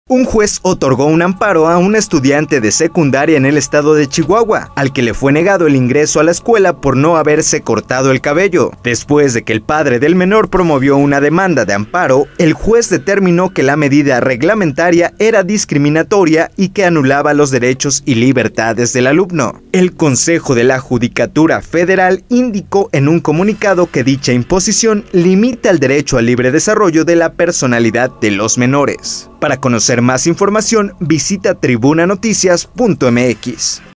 Un juez otorgó un amparo a un estudiante de secundaria en el estado de Chihuahua, al que le fue negado el ingreso a la escuela por no haberse cortado el cabello. Después de que el padre del menor promovió una demanda de amparo, el juez determinó que la medida reglamentaria era discriminatoria y que anulaba los derechos y libertades del alumno. El Consejo de la Judicatura Federal indicó en un comunicado que dicha imposición limita el derecho al libre desarrollo de la personalidad de los menores. Para conocer más información, visita tribunanoticias.mx.